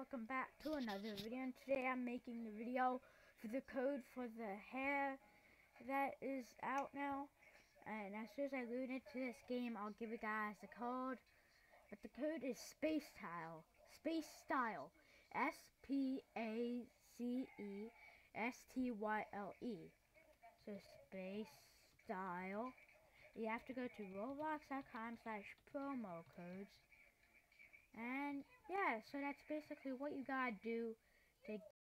welcome back to another video, and today I'm making the video for the code for the hair that is out now. And as soon as I load into this game, I'll give you guys the code. But the code is SpaceStyle. SpaceStyle. SpaceStyle. So SpaceStyle. You have to go to roblox.com/promo codes. And yeah, so that's basically what you gotta do to